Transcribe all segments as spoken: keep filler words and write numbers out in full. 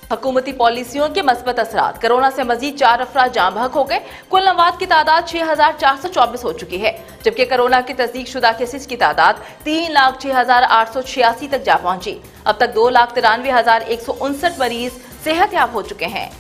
हुकूमती पॉलिसियों के मस्बत असरात। कोरोना से मजीद चार अफराद जाँ बहक हो गए। कुल अमवात की तादाद छह हजार चार सौ चौबीस हो चुकी है, जबकि कोरोना की तस्दीक शुदा केसेज की तादाद तीन लाख छह हजार आठ सौ छियासी तक जा पहुंची। अब तक दो लाख तिरानवे हजार एक सौ उनसठ मरीज सेहतयाब हो चुके हैं।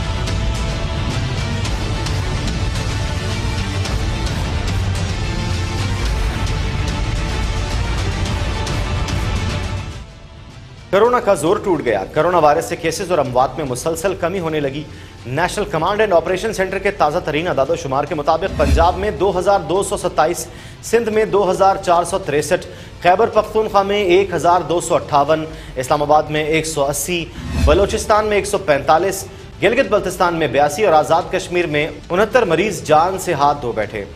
कोरोना का जोर टूट गया। कोरोना वायरस से केसेस और अमवात में मुसलसल कमी होने लगी। National command and operation center के ताज़ा तरीन अदाद-ओ-शुमार के मुताबिक पंजाब में दो हजार दो सौ सत्ताईस, सिंध में दो हजार चार सौ तिरसठ, खैबर पख्तूनख्वा में एक हजार दो सौ अट्ठावन, इस्लामाबाद में एक सौ अस्सी, बलोचिस्तान में एक सौ पैंतालीस, गिलगित बल्तिस्तान में बयासी और आज़ाद कश्मीर में उनहत्तर मरीज जान से हाथ धो बैठे।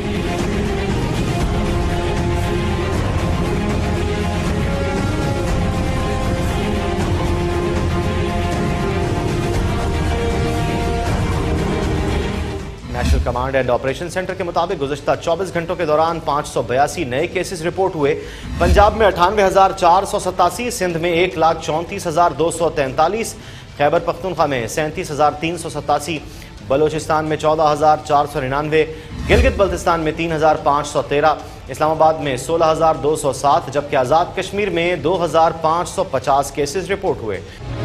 National command and operation center के मुताबिक गुज़श्ता चौबीस घंटों के दौरान पाँच सौ बयासी नए केसेस रिपोर्ट हुए। पंजाब में अठानवे हजार चार सौ सतासी, सिंध में एक लाख चौंतीस हजार दो सौ तैंतालीस, खैबर पख्तूनख्वा में सैंतीस हजार तीन सौ सतासी, बलोचिस्तान में चौदह हजार चार सौ निन्यानवे, गिलगित बल्तिस्तान में तीन हजार पाँच सौ तेरह, इस्लामाबाद में सोलह हजार दो सौ सात, जबकि आज़ाद कश्मीर में दो हजार पाँच सौ पचास केसेस रिपोर्ट हुए।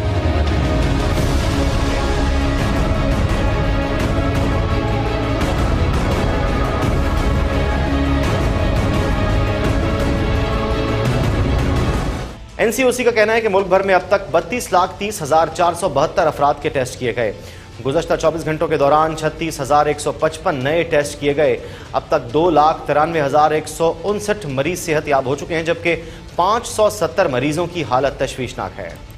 एनसीओसी का कहना है कि मुल्क भर में अब तक बत्तीस लाख तीस हजार चार सौ बहत्तर अफराद के टेस्ट किए गए। गुज़श्ता चौबीस घंटों के दौरान छत्तीस हजार एक सौ पचपन नए टेस्ट किए गए। अब तक दो लाख तिरानवे हजार एक सौ उनसठ मरीज सेहतयाब हो चुके हैं, जबकि पाँच सौ सत्तर मरीजों की हालत तशवीशनाक है।